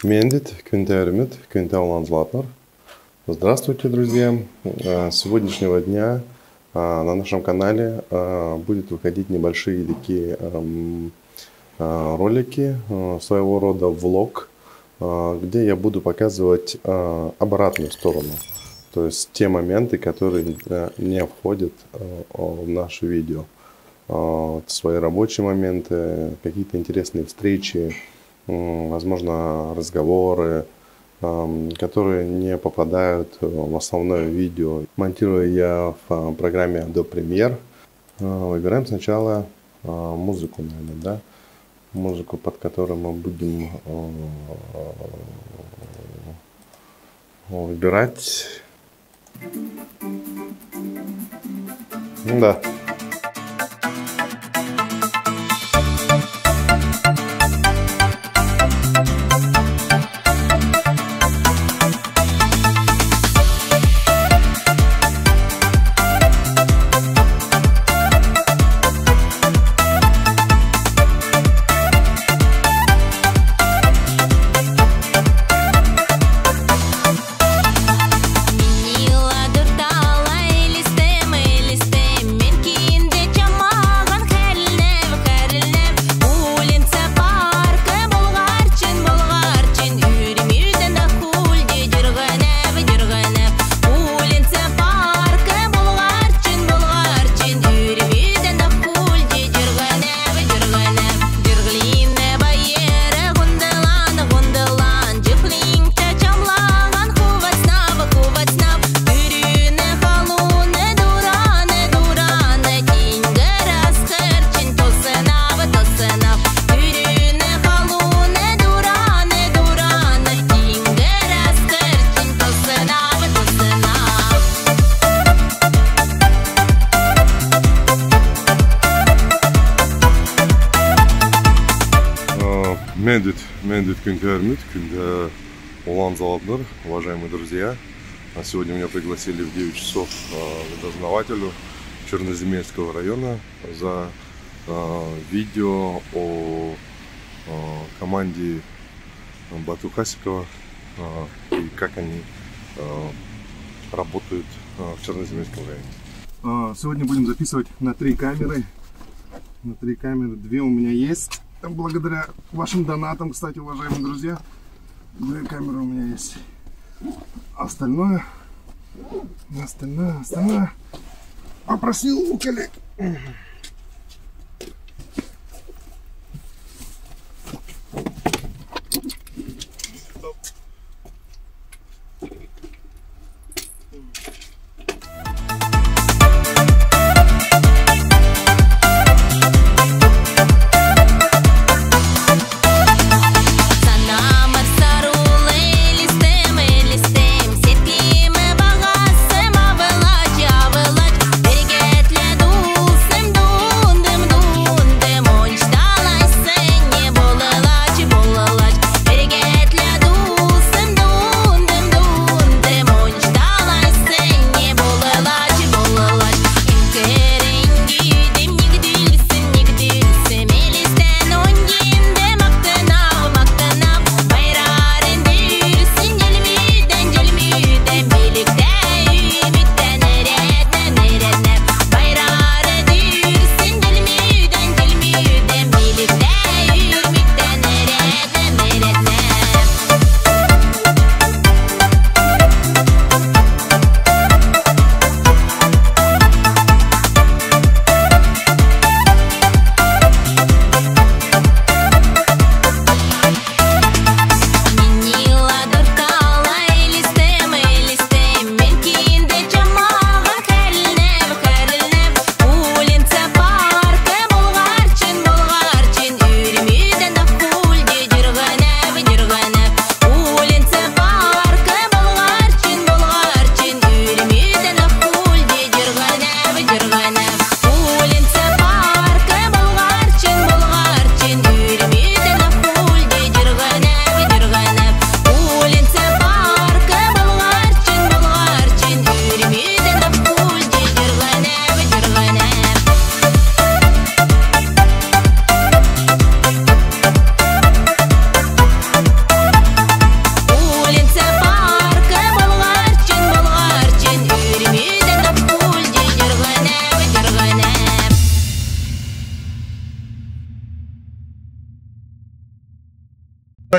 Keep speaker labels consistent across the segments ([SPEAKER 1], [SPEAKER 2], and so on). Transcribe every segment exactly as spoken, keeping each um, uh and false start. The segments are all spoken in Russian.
[SPEAKER 1] Мендит, Кюнтермит, Кюнтеуланзлатнер. Здравствуйте, друзья! С сегодняшнего дня на нашем канале будет выходить небольшие такие ролики, своего рода влог, где я буду показывать обратную сторону. То есть те моменты, которые не входят в наше видео. Свои рабочие моменты, какие-то интересные встречи, возможно, разговоры, которые не попадают в основное видео. Монтирую я в программе Adobe Premiere. Выбираем сначала музыку, наверное, да? Музыку, под которую мы будем выбирать. Ну да. Мендит, Мендит, Кюнтермит, Кюнте Уланзлатнер, уважаемые друзья. Сегодня меня пригласили в девять часов к дознавателю Черноземельского района за видео о команде Бату Хасикова и как они работают в Черноземельском районе. Сегодня будем записывать на три камеры. На три камеры, две у меня есть. Благодаря вашим донатам, кстати, уважаемые друзья, две камеры у меня есть. Остальное, остальное, остальное попросил у коллег.
[SPEAKER 2] Сем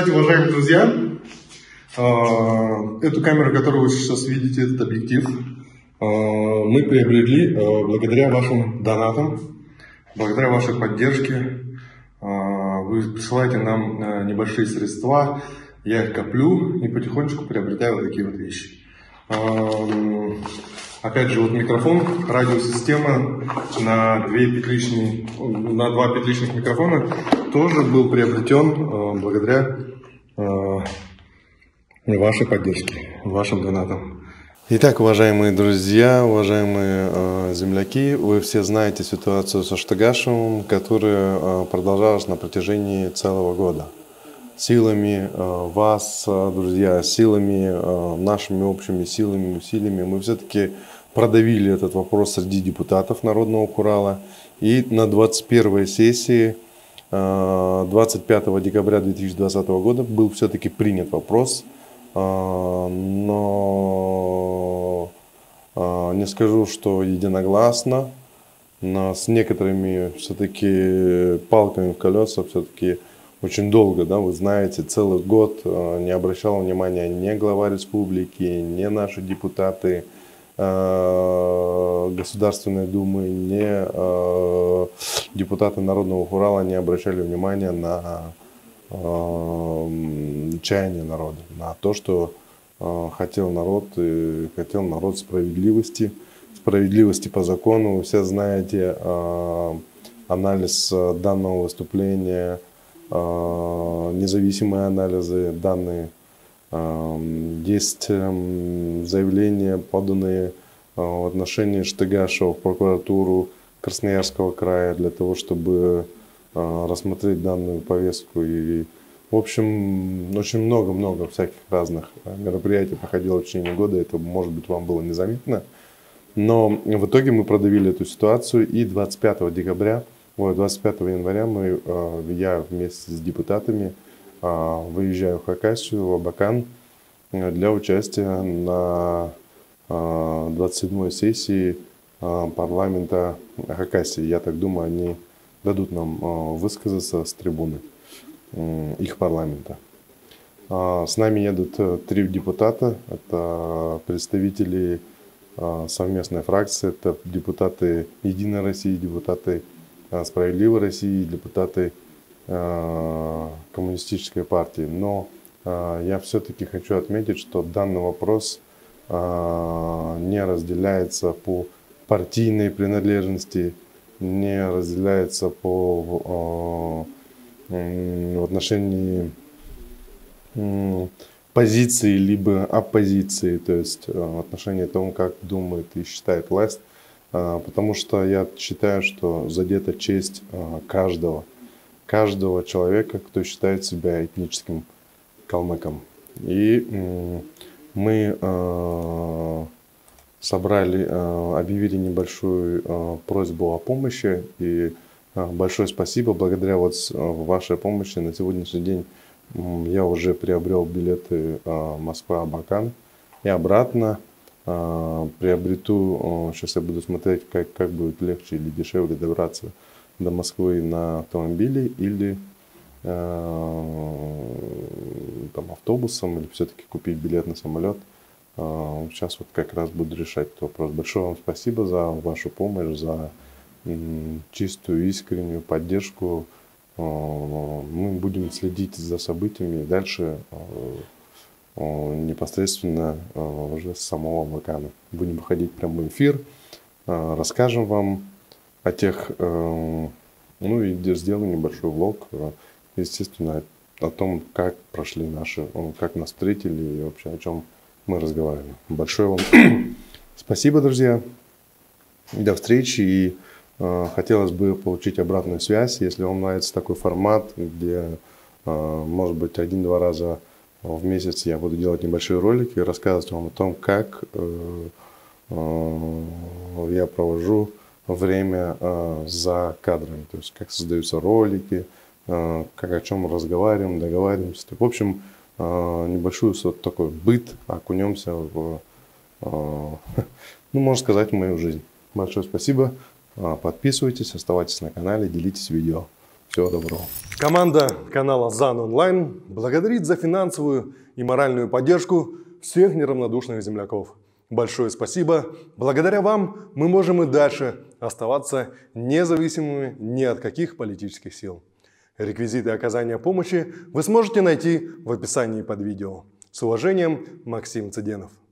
[SPEAKER 2] Кстати, уважаемые друзья, эту камеру, которую вы сейчас видите, этот объектив, мы приобрели благодаря вашим донатам, благодаря вашей поддержке. Вы присылаете нам небольшие средства, я их коплю и потихонечку приобретаю вот такие вот вещи. Опять же, вот микрофон, радиосистема на, две петличные, на два петличных микрофона тоже был приобретен благодаря вашей поддержке, вашим донатам.
[SPEAKER 1] Итак, уважаемые друзья, уважаемые э, земляки, вы все знаете ситуацию со Штыгашевым, которая э, продолжалась на протяжении целого года. Силами э, вас, э, друзья, силами, э, нашими общими силами, усилиями мы все-таки продавили этот вопрос среди депутатов Народного Хурала. И на двадцать первой сессии э, двадцать пятого декабря две тысячи двадцатого года был все-таки принят вопрос. Но не скажу, что единогласно, но с некоторыми все-таки палками в колеса, все-таки очень долго, да, вы знаете, целый год не обращал внимания ни глава республики, ни наши депутаты Государственной Думы, ни депутаты Народного Хурала не обращали внимания на чаяние народа, на то, что э, хотел народ, и хотел народ справедливости, справедливости по закону. Вы все знаете э, анализ данного выступления, э, независимые анализы данные. Э, есть э, заявления, поданные э, в отношении Штыгашева в прокуратуру Красноярского края для того, чтобы рассмотреть данную повестку. И, в общем, очень много-много всяких разных мероприятий проходило в течение года. Это, может быть, вам было незаметно. Но в итоге мы продавили эту ситуацию. И двадцать пятого декабря, ой, двадцать пятого января мы, я вместе с депутатами выезжаю в Хакасию, в Абакан для участия на двадцать седьмой сессии парламента Хакасии. Я так думаю, они дадут нам высказаться с трибуны их парламента. С нами едут три депутата. Это представители совместной фракции, это депутаты Единой России, депутаты Справедливой России, депутаты Коммунистической партии. Но я все-таки хочу отметить, что данный вопрос не разделяется по партийной принадлежности, не разделяется по э, в отношении э, позиции либо оппозиции, то есть э, в отношении того, как думает и считает власть, э, потому что я считаю, что задета честь э, каждого, каждого человека, кто считает себя этническим калмыком. И э, мы э, собрали, объявили небольшую просьбу о помощи, и большое спасибо. Благодаря вот вашей помощи на сегодняшний день я уже приобрел билеты Москва-Абакан и обратно. Приобрету, сейчас я буду смотреть, как, как будет легче или дешевле добраться до Москвы на автомобиле или там, автобусом, или все-таки купить билет на самолет. Сейчас вот как раз буду решать этот вопрос. Большое вам спасибо за вашу помощь, за чистую, искреннюю поддержку. Мы будем следить за событиями и дальше непосредственно уже с самого Абакана. Будем выходить в прямой эфир, расскажем вам о тех, ну и сделаем небольшой влог, естественно, о том, как прошли наши, как нас встретили и вообще о чем мы разговариваем. Большое вам спасибо, друзья. До встречи. И э, хотелось бы получить обратную связь. Если вам нравится такой формат, где, э, может быть, один-два раза в месяц я буду делать небольшие ролики и рассказывать вам о том, как э, э, я провожу время э, за кадрами. То есть, как создаются ролики, э, как о чем разговариваем, договариваемся. В общем, небольшой вот такой быт, окунемся в, ну, можно сказать, в мою жизнь. Большое спасибо. Подписывайтесь, оставайтесь на канале, делитесь видео. Всего доброго.
[SPEAKER 3] Команда канала ЗАН Онлайн благодарит за финансовую и моральную поддержку всех неравнодушных земляков. Большое спасибо. Благодаря вам мы можем и дальше оставаться независимыми ни от каких политических сил. Реквизиты оказания помощи вы сможете найти в описании под видео. С уважением, Максим Цыденов.